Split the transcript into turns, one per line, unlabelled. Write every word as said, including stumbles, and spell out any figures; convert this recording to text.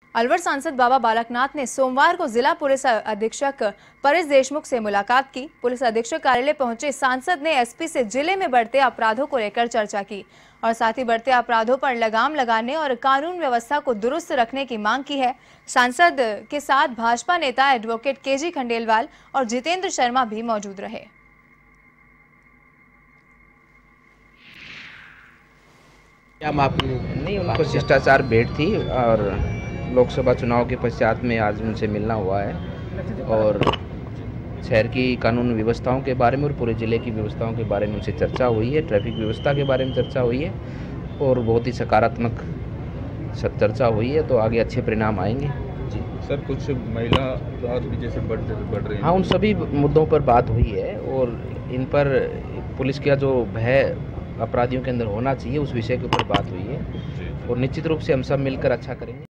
अलवर सांसद बाबा बालकनाथ ने सोमवार को जिला पुलिस अधीक्षक परेश देशमुख से मुलाकात की। पुलिस अधीक्षक कार्यालय पहुंचे सांसद ने एसपी से जिले में बढ़ते अपराधों को लेकर चर्चा की और साथ ही बढ़ते अपराधों पर लगाम लगाने और कानून व्यवस्था को दुरुस्त रखने की मांग की है। सांसद के साथ भाजपा नेता एडवोकेट केजी खंडेलवाल और जितेंद्र शर्मा भी मौजूद रहे।
नहीं, उनको शिष्टाचार भेंट थी और लोकसभा चुनाव के पश्चात में आज उनसे मिलना हुआ है और शहर की कानून व्यवस्थाओं के बारे में और पूरे ज़िले की व्यवस्थाओं के बारे में उनसे चर्चा हुई है। ट्रैफिक व्यवस्था के बारे में चर्चा हुई है और बहुत ही सकारात्मक चर्चा हुई है, तो आगे अच्छे परिणाम आएंगे।
जी सर, कुछ महिला अपराध भी जैसे बढ़ बढ़ रहे हैं।
हाँ, उन सभी मुद्दों पर बात हुई है और इन पर पुलिस का जो भय अपराधियों के अंदर होना चाहिए उस विषय के ऊपर बात हुई है और निश्चित रूप से हम सब मिलकर अच्छा करेंगे।